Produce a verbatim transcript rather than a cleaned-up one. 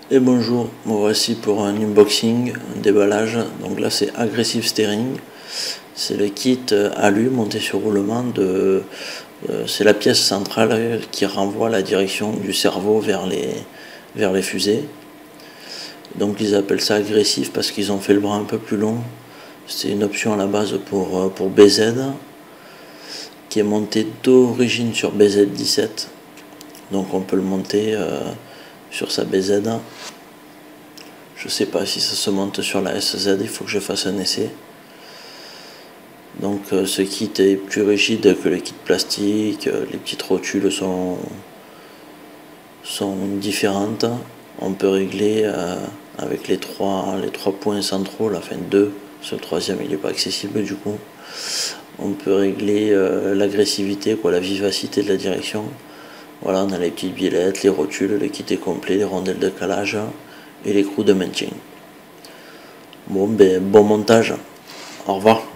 Et bonjour, me voici pour un unboxing, un déballage. Donc là c'est Aggressive Steering, c'est le kit alu monté sur roulement de, euh, c'est la pièce centrale qui renvoie la direction du cerveau vers les, vers les fusées. Donc ils appellent ça agressif parce qu'ils ont fait le bras un peu plus long. C'est une option à la base pour, pour B Z, qui est monté d'origine sur B Z dix-sept. Donc on peut le monter euh, sur sa B Z. Je sais pas si ça se monte sur la S Z, il faut que je fasse un essai. Donc euh, ce kit est plus rigide que le kit plastique, euh, les petites rotules sont, sont différentes. On peut régler euh, avec les trois, les trois points centraux, la fin deux, ce troisième il n'est pas accessible du coup. On peut régler euh, l'agressivité, quoi, la vivacité de la direction. Voilà, on a les petites biellettes, les rotules, le kit est complet, les rondelles de calage et l'écrou de maintien. Bon, ben, bon montage. Au revoir.